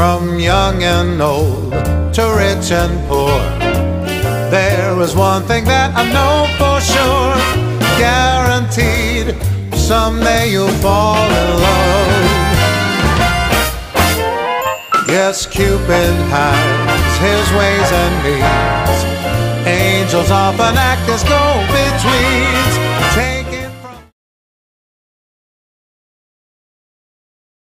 from young and old to rich and poor. There is one thing that I know for sure, guaranteed, someday you'll fall in love. Yes, Cupid has his ways and means. Angels often act as go-betweens.